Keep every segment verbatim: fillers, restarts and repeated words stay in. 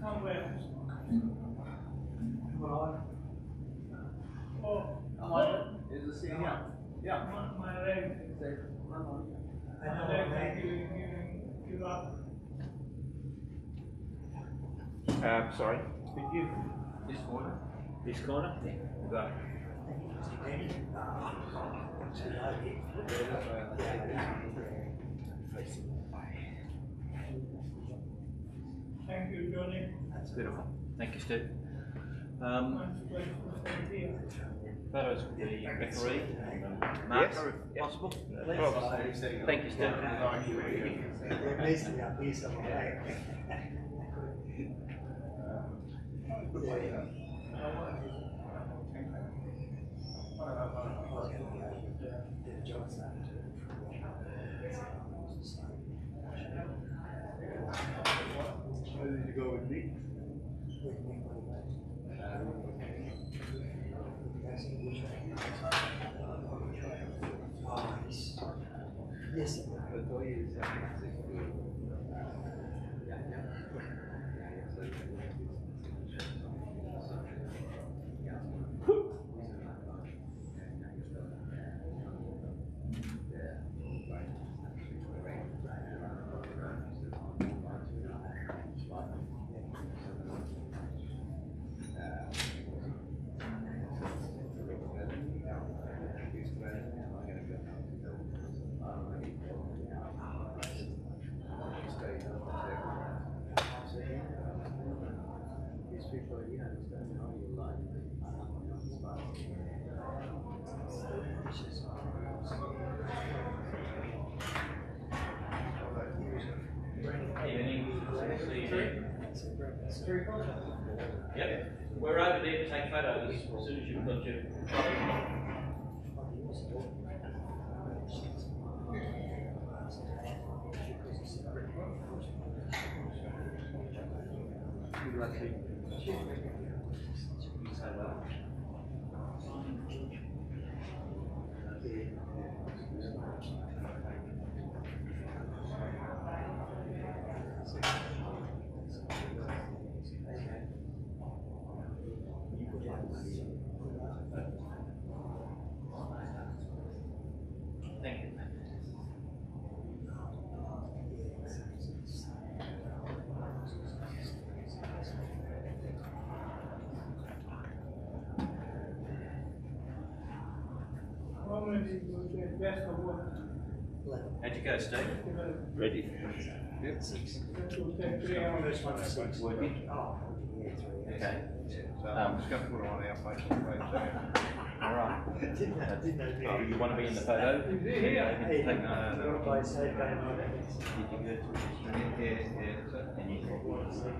Somewhere. Come on. Oh, Come on. Is the scene? Yeah. Yeah. my, my leg. Come on. I My know, leg man. is giving, giving, give up. Um, sorry, could you, This corner. this corner? Yeah. Go. Thank you, Johnny. That's beautiful. Thank you, Steve. Um, Much place to stay here. photos of the referee, um, marker if possible. Thank you, Steve. It needs to be up here somewhere. Where did you go with Nick? Yes. Yep, we're over there to take photos as soon as you've got your Thank you. Normally, you get best of what? How'd you go, Steve? Ready? Yep, six. That will take three hours. Working? Oh, yeah, three. Okay. So I'm just going to put it on our Facebook page there. All right. Didn't know, didn't know. Oh, you want to be in the photo? Is he here? Hey, Take- no, no, no. By said going on. Did you go to Yeah, yeah. and you go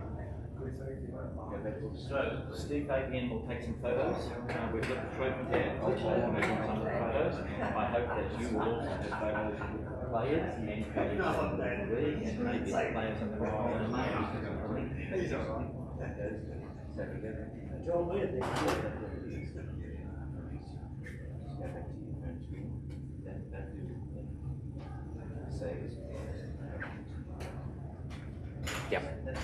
back to So, Steve Fabian will take some photos. Uh, we've got the trophy there. I'll try and take some of the photos. I hope that you will also have photos with players and players on the league and maybe players on the right. He's all right. So together. John Weir, Go back to your phone screen. That, that do. Save. Yep.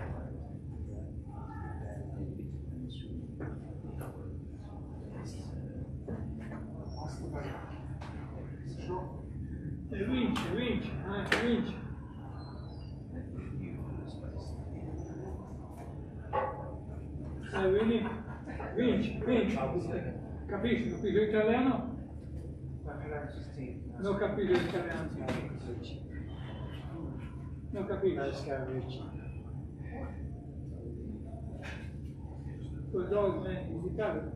A winch, a winch, ah, a winch. Ah, Winnie, winch, winch. Capisci, capisci l'italiano? Non capisci l'italiano. Non capisci. No Scaravicci. Col dog, eh, in Italia.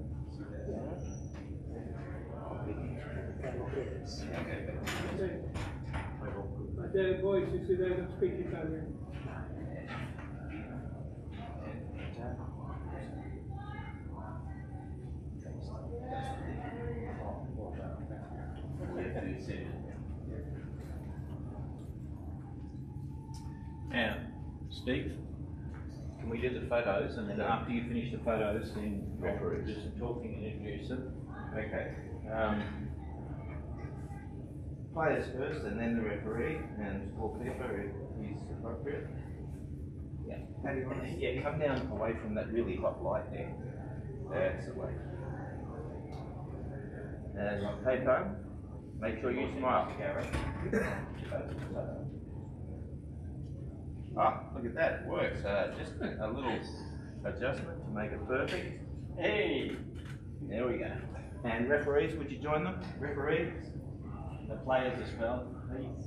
Yes. But their boys, you see, they don't speak Italian. Now, Steve, can we do the photos, and then after you finish the photos, then I'll do some talking and introduce them. Okay. Um, players first, and then the referee, and scorekeeper if he's appropriate. Yeah. How do you want it? Yeah, come down away from that really hot light there. That's the way. And hey, Tom, make sure you smile, Gareth. Ah, look at that, it works. Uh, just a little adjustment to make it perfect. Hey, there we go. And referees, would you join them? Referees, the players as well, please.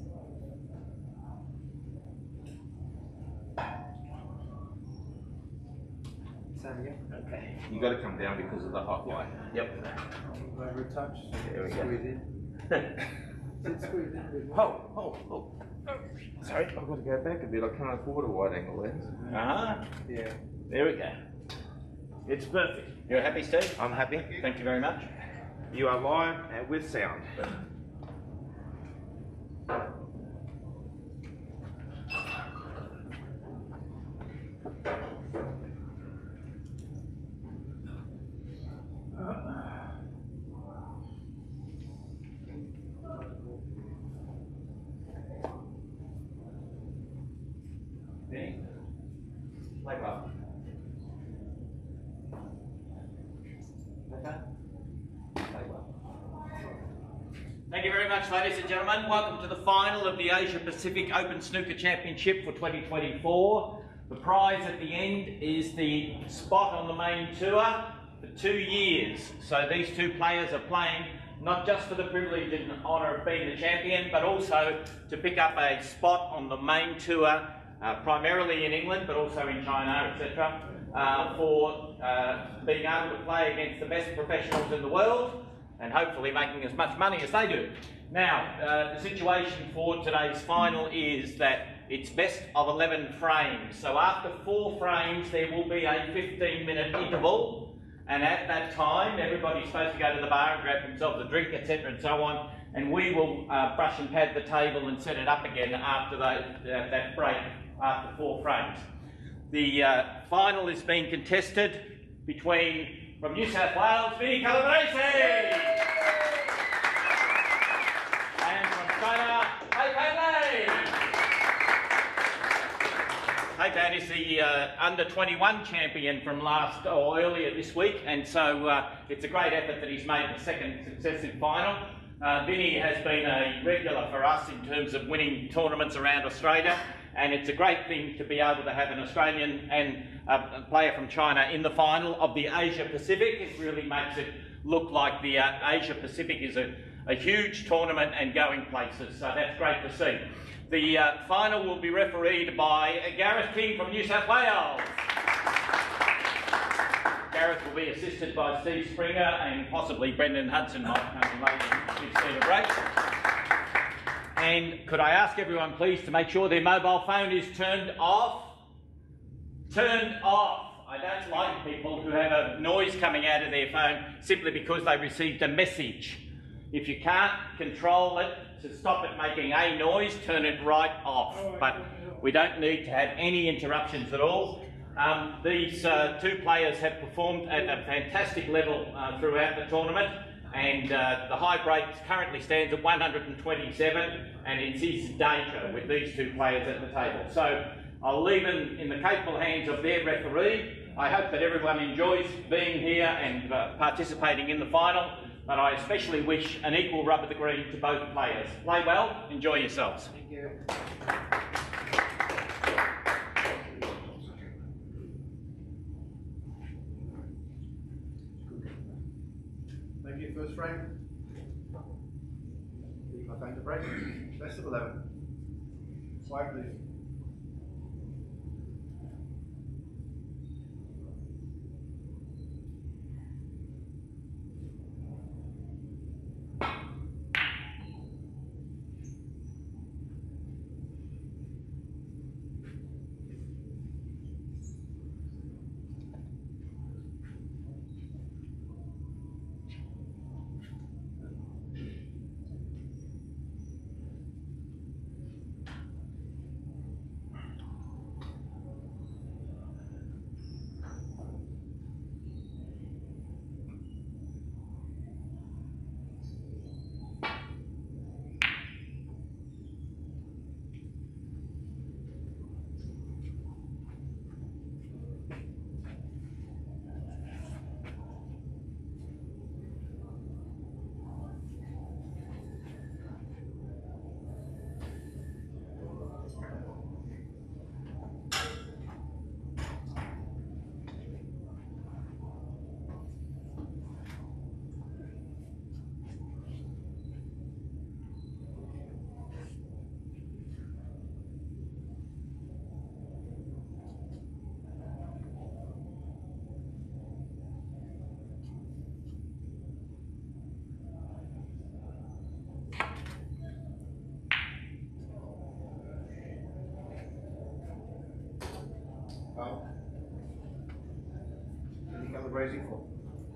Same again. Okay, you got to come down because of the hot light. Yep. Over a touch. There we go. Squeeze in. Sit squeeze in a bit more. Oh, oh, oh. Sorry, I've got to go back a bit. I can't afford a wide angle lens. Ah, Yeah. there we go. It's perfect. You're happy, Steve? I'm happy. Thank you very much. You are live and with sound. Benny, play well. Okay. Play well. Thank you very much, ladies and gentlemen. Welcome to the final of the Asia Pacific Open Snooker Championship for twenty twenty-four. The prize at the end is the spot on the main tour for two years. So these two players are playing not just for the privilege and honour of being the champion, but also to pick up a spot on the main tour, uh, primarily in England, but also in China, et cetera, uh, for uh, being able to play against the best professionals in the world and hopefully making as much money as they do. Now, uh, the situation for today's final is that it's best of eleven frames. So after four frames, there will be a fifteen minute interval. And at that time, everybody's supposed to go to the bar and grab themselves a drink, et cetera, and so on. And we will uh, brush and pad the table and set it up again after those, uh, that break, after four frames. The uh, final is being contested between, from New South Wales, Vinny Calabrese! And from China, Pei Pei Lei! Pei Pei is the uh, under twenty-one champion from last or earlier this week, and so uh, it's a great effort that he's made the second successive final. Uh, Vinny has been a regular for us in terms of winning tournaments around Australia, and it's a great thing to be able to have an Australian and uh, a player from China in the final of the Asia Pacific. It really makes it look like the uh, Asia Pacific is a, a huge tournament and going places, so that's great to see. The uh, final will be refereed by Gareth King from New South Wales. Gareth will be assisted by Steve Springer and possibly Brendan Hudson might come later to give Steve a break. And could I ask everyone please to make sure their mobile phone is turned off? Turned off. I don't like people who have a noise coming out of their phone simply because they received a message. If you can't control it to stop it making a noise, turn it right off. But we don't need to have any interruptions at all. Um, these uh, two players have performed at a fantastic level uh, throughout the tournament, and uh, the high break currently stands at one hundred twenty-seven, and it's his danger with these two players at the table. So I'll leave them in the capable hands of their referee. I hope that everyone enjoys being here and uh, participating in the final, but I especially wish an equal rub of the green to both players. Play well, enjoy yourselves. Thank you. Thank you, first frame. Leave my phone to break. Best of eleven. Swipe, please. Oh. Any calibrating for?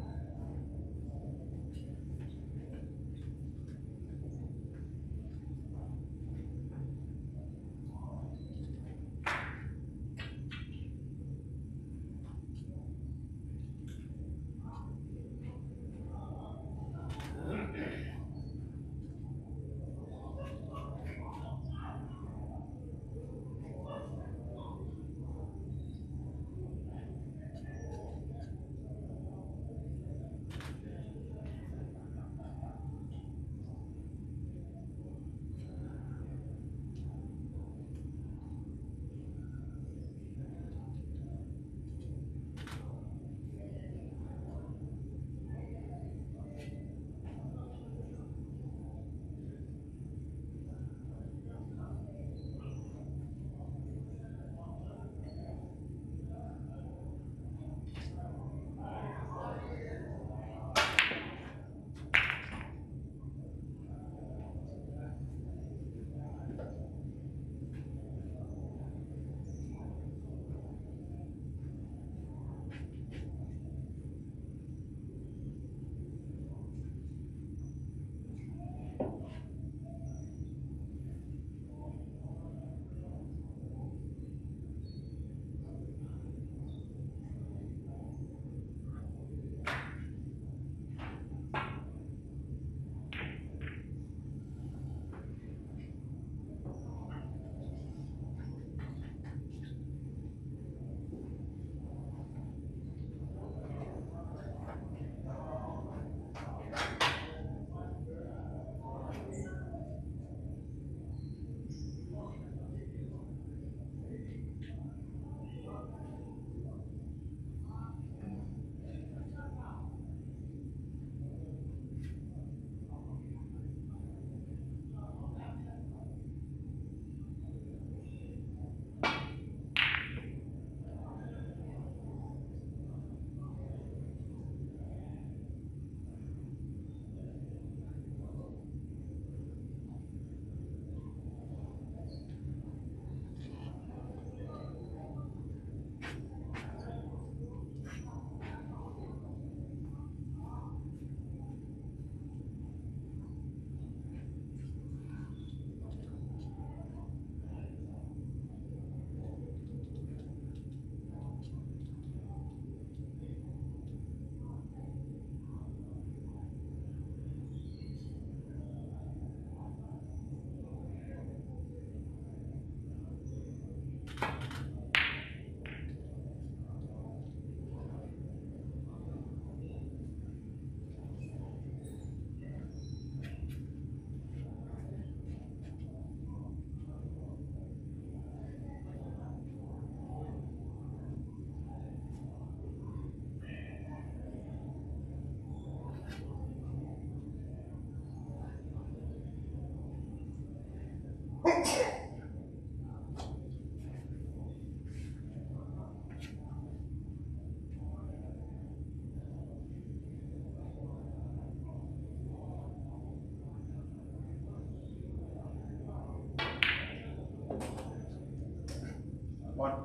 One.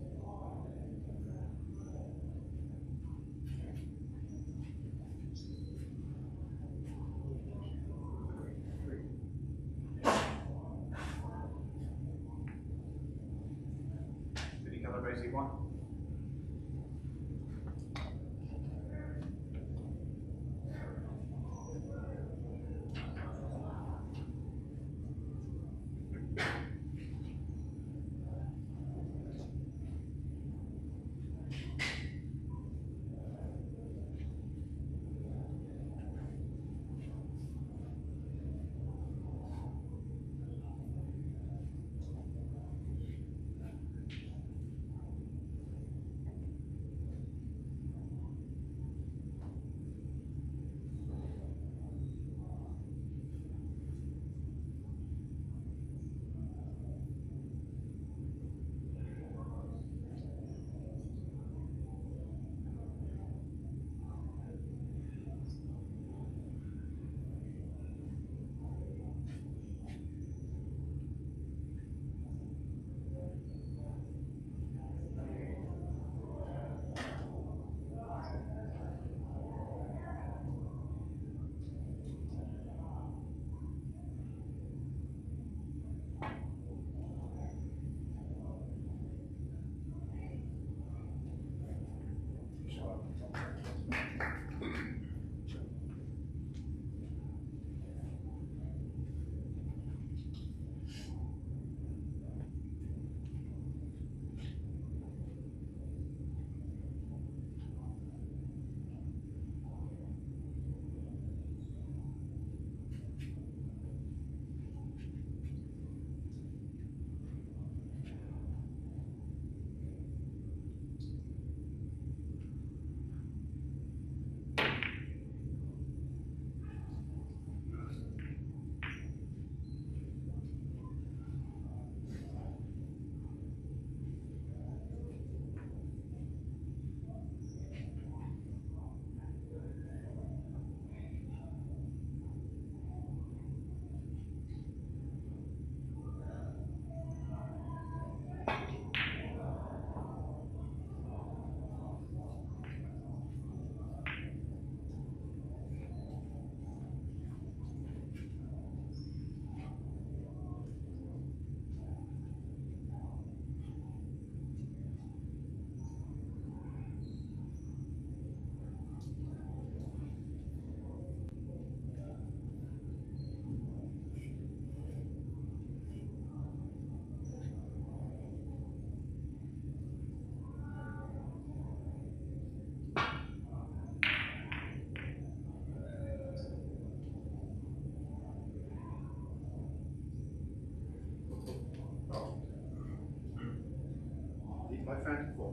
Any calibrating one? Left hand four.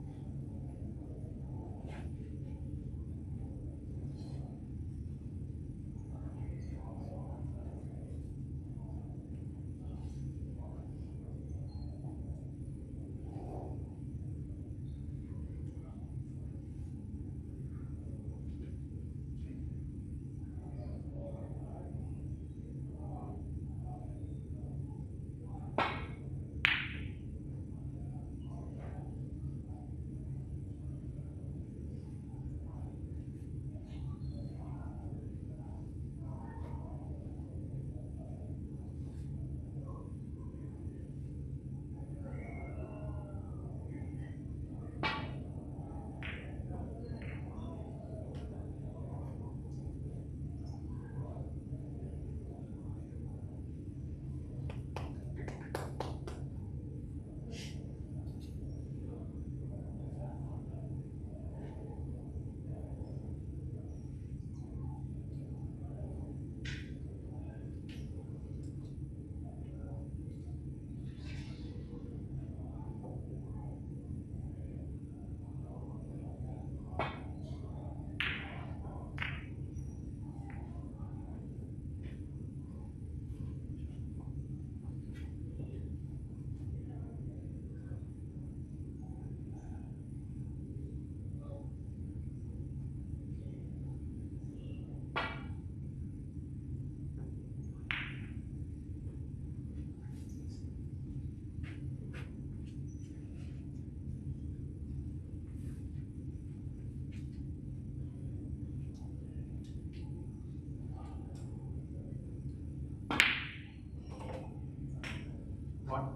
One.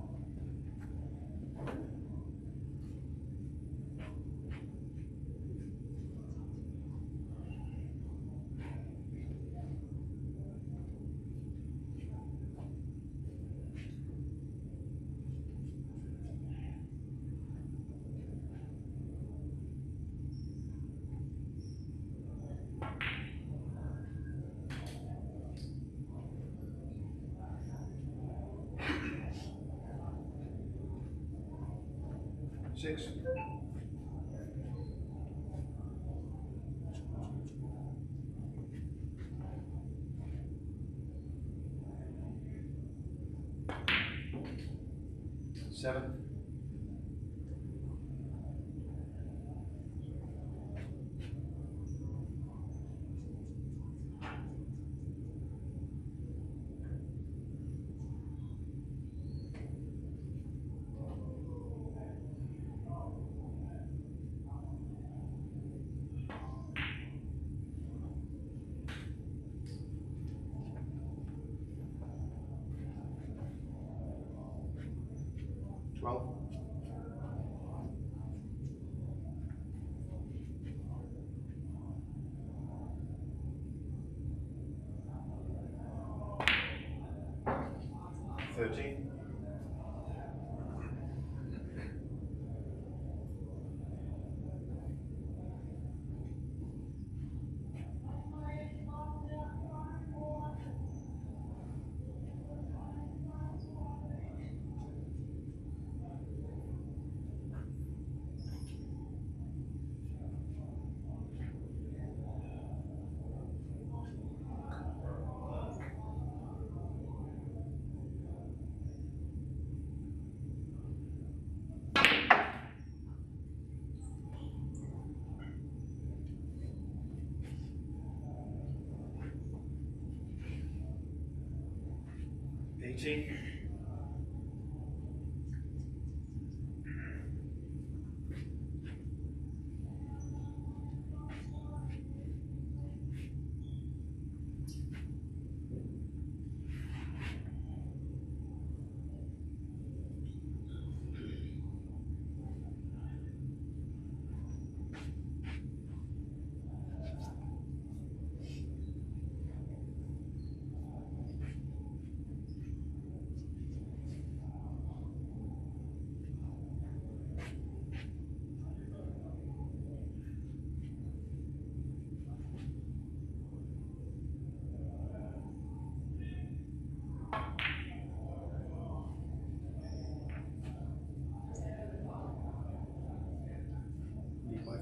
Six. Seven. Twelve. Thirteen. Eighteen.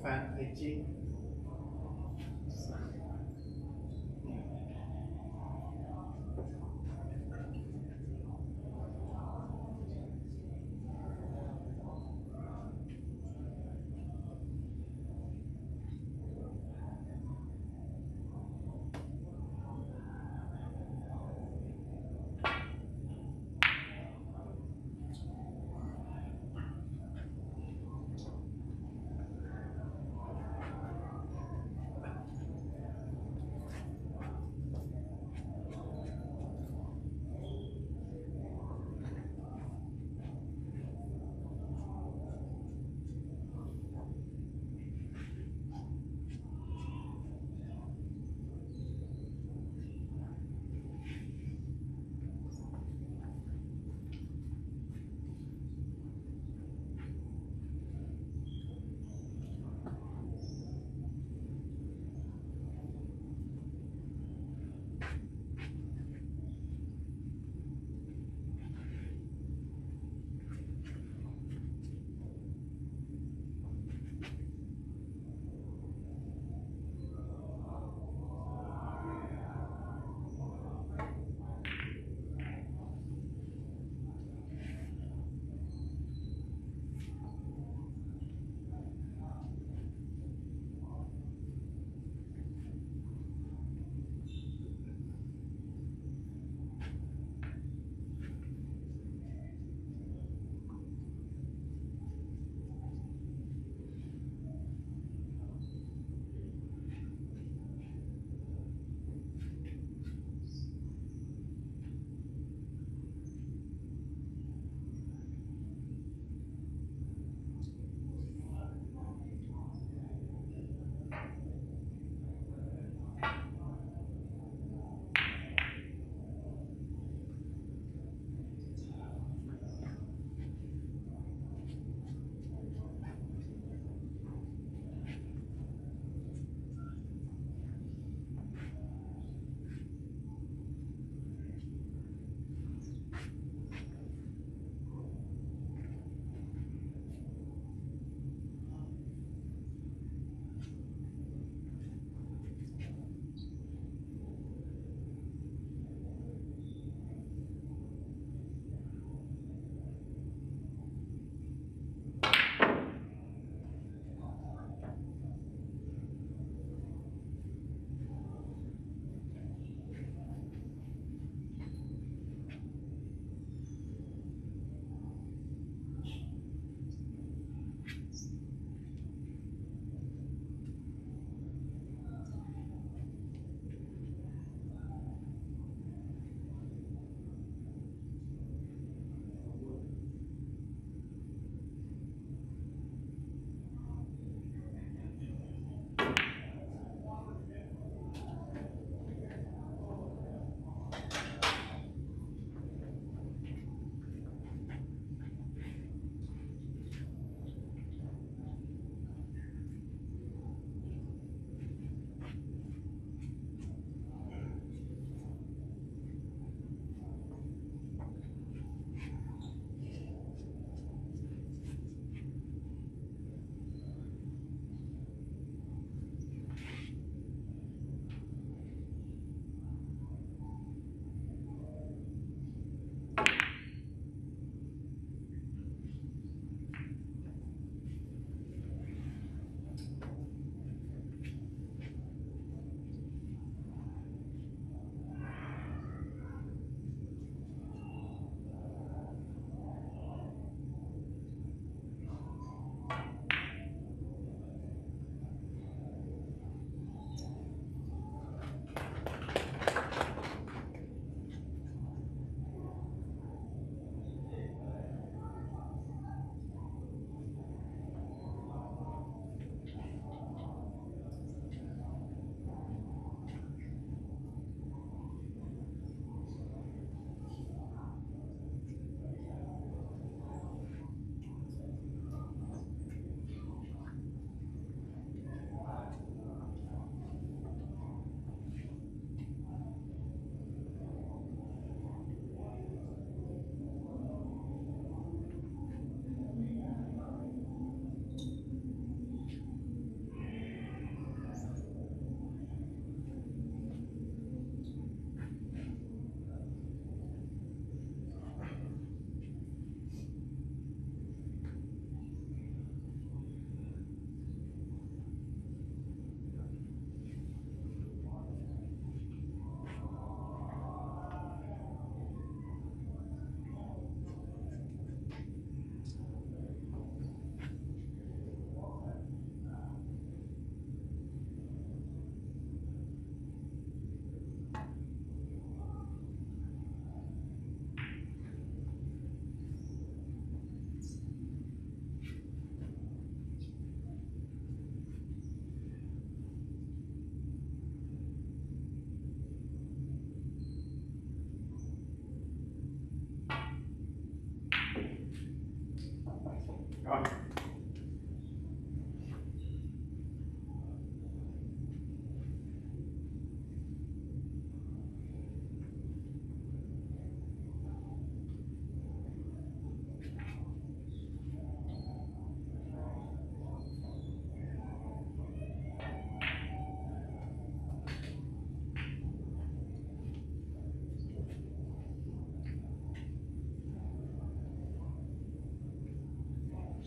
fan eighteen.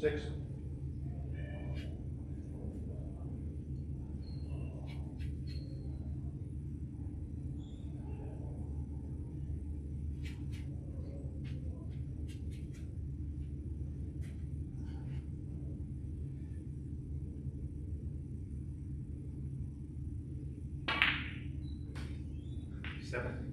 Six. Seven.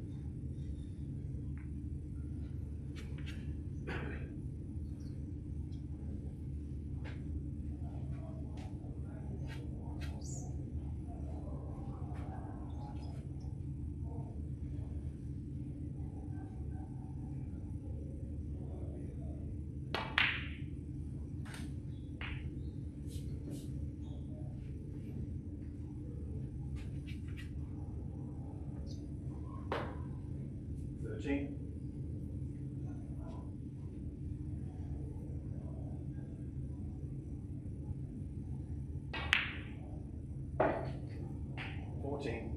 Thirteen. Fourteen.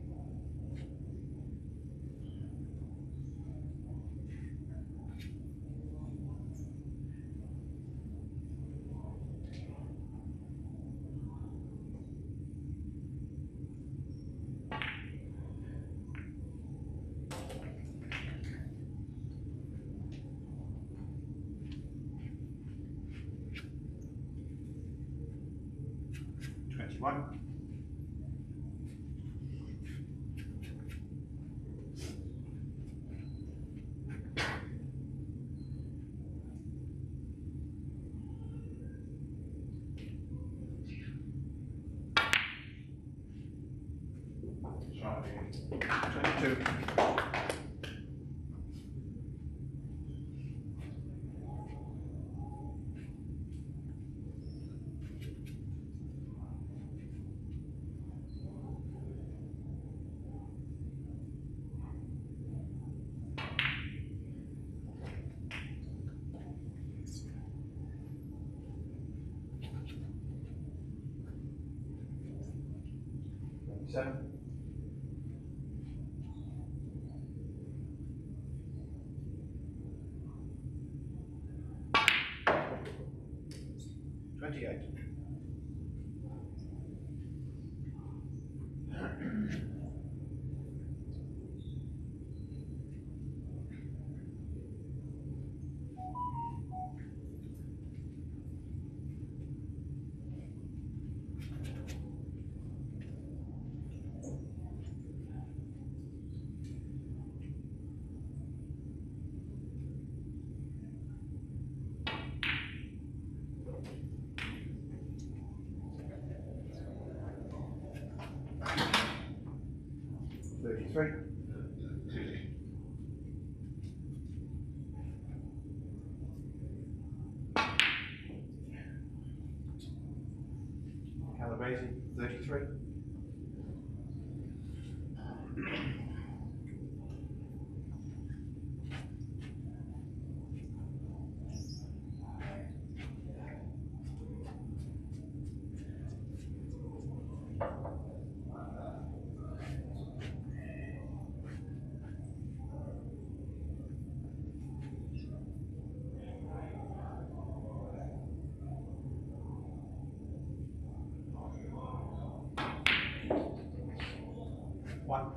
Twenty-one. Twenty-two. Seven. Twenty-eight. Thirty-three. Calabrese, thirty-three. One.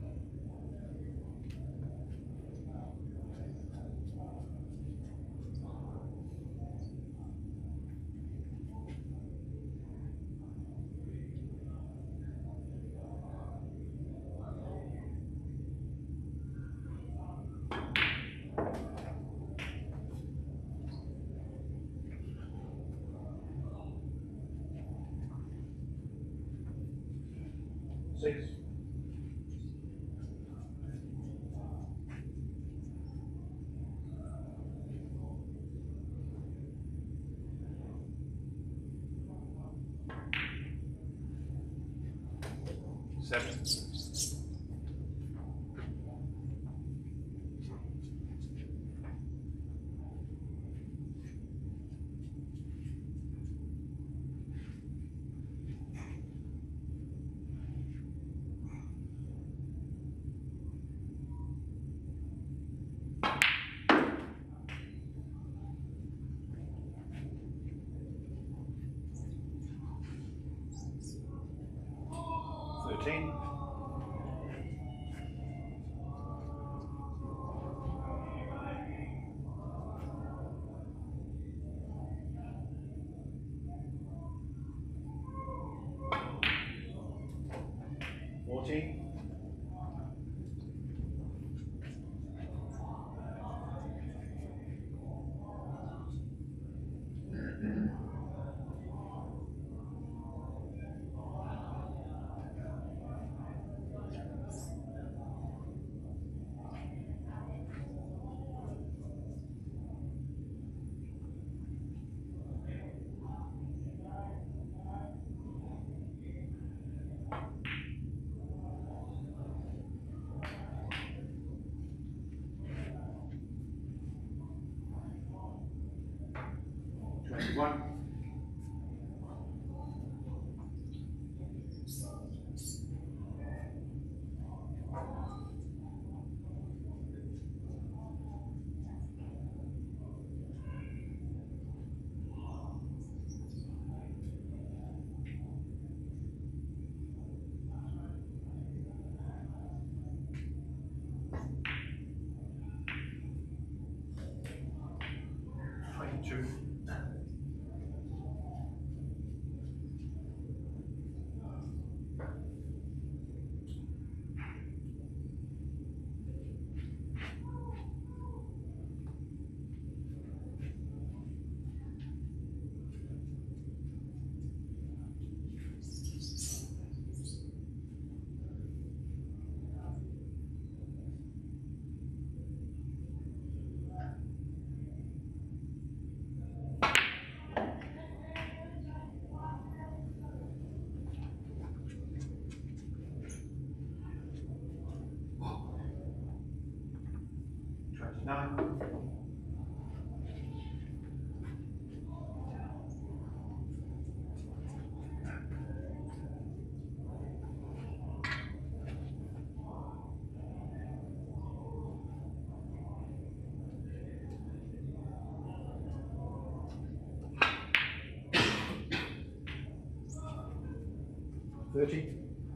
Six. Seven. fourteen. Fourteen. Twenty-one. Twenty-two. Twenty-nine. Thirty.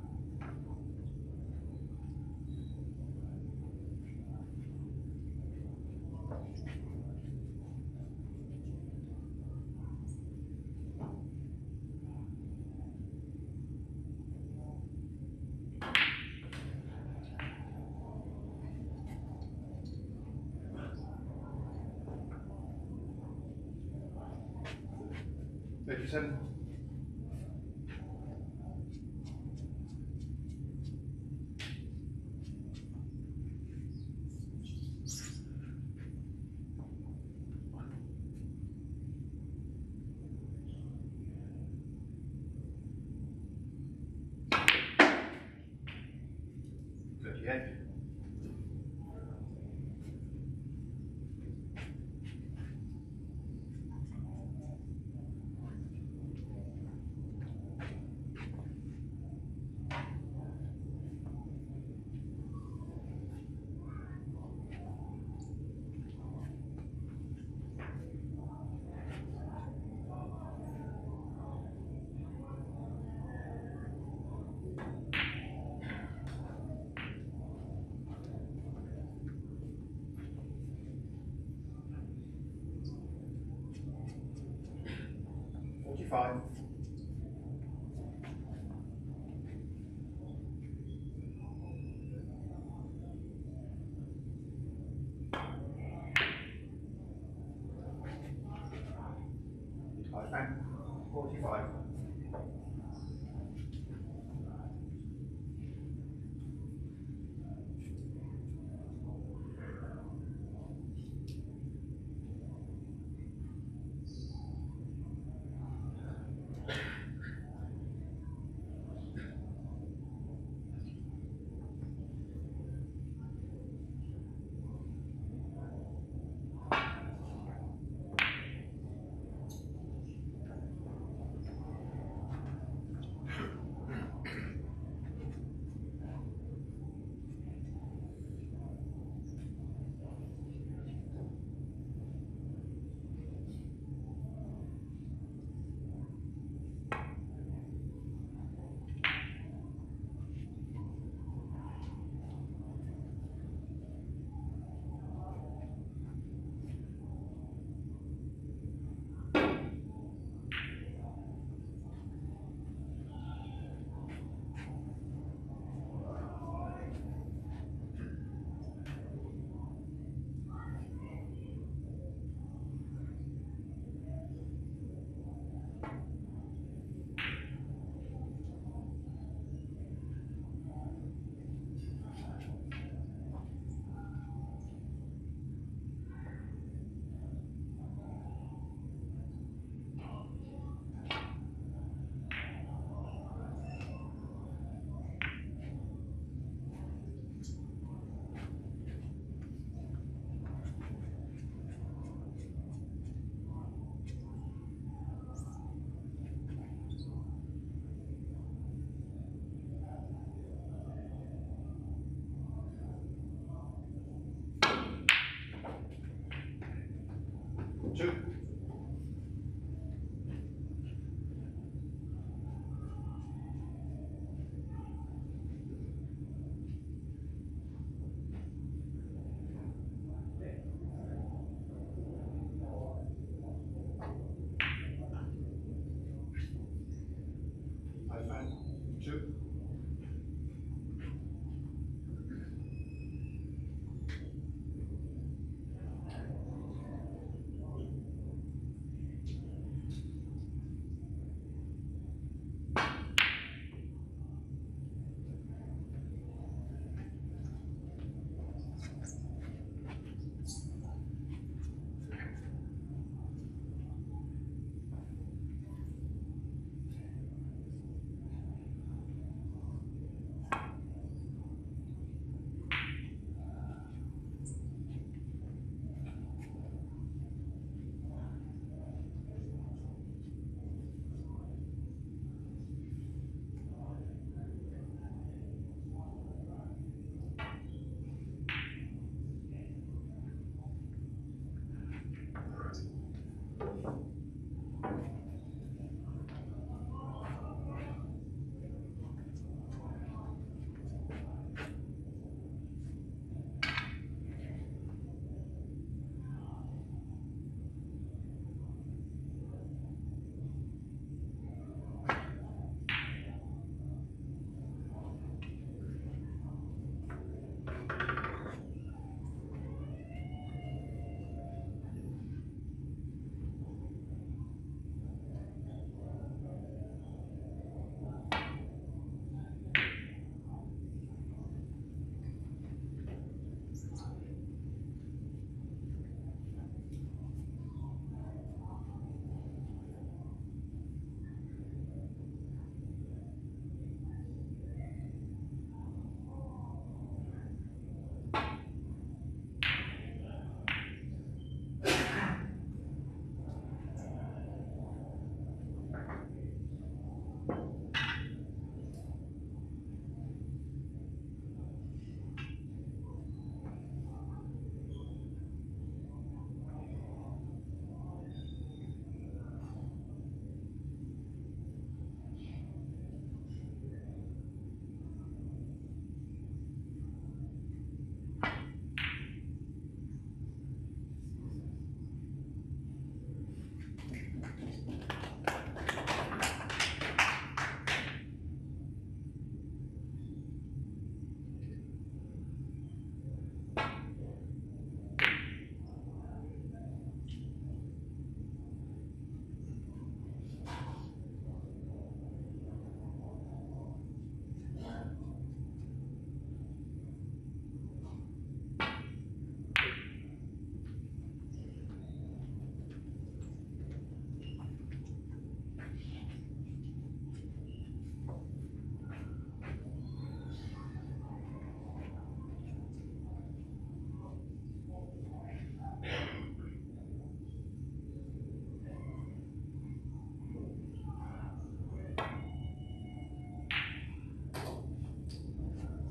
Thirty-seven. Thirty-eight. Forty-five. And forty-five.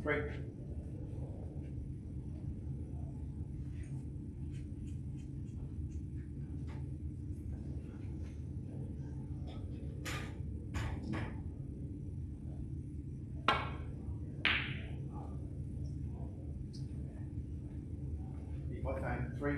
three. D five down, three.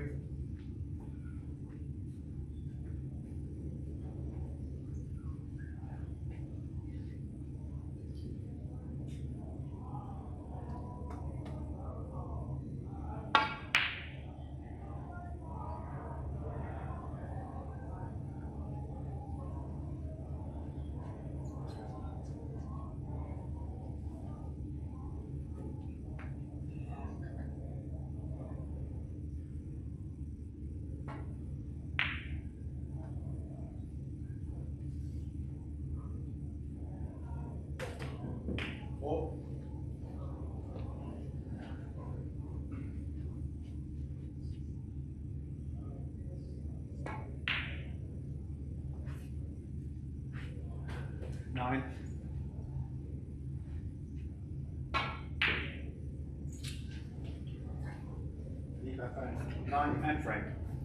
Four. Nine. Leave that phone. Nine and Frank.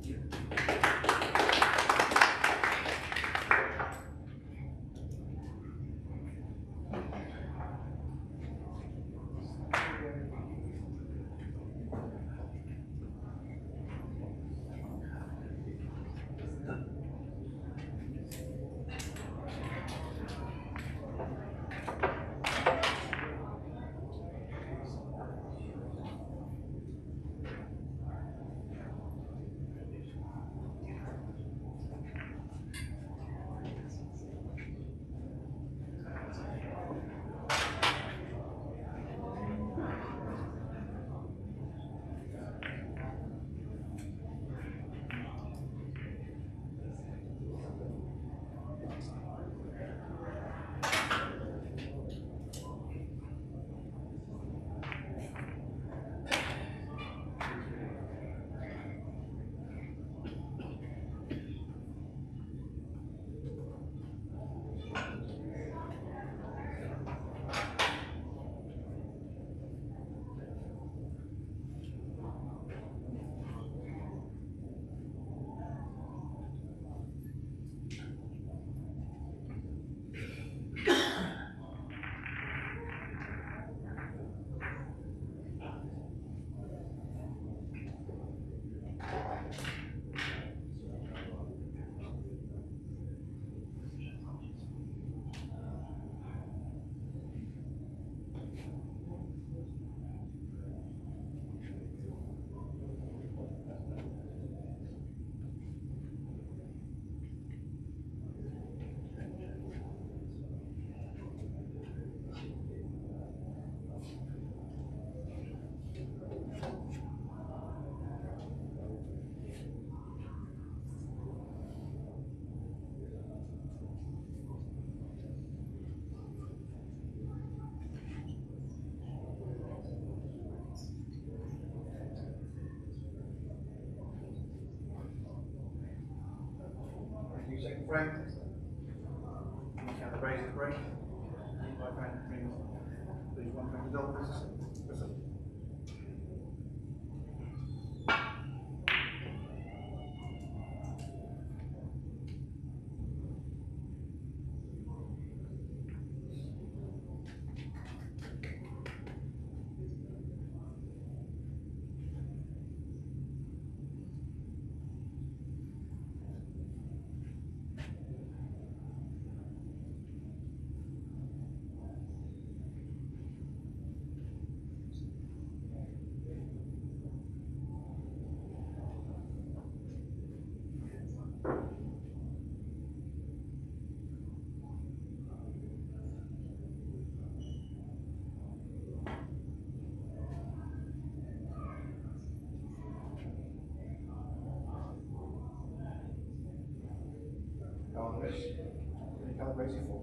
Second Frank. Count the raise and break. D five down, brings lose one from the double. Whistle. Go on this. Any colour raise it for?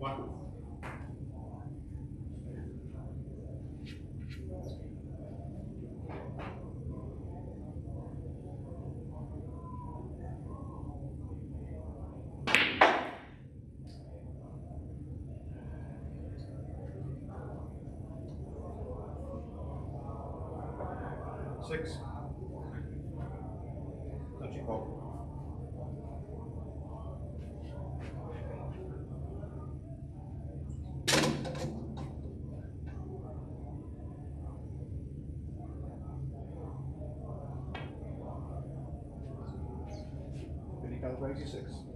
One. Six. Touchy pop. Really calibrated six.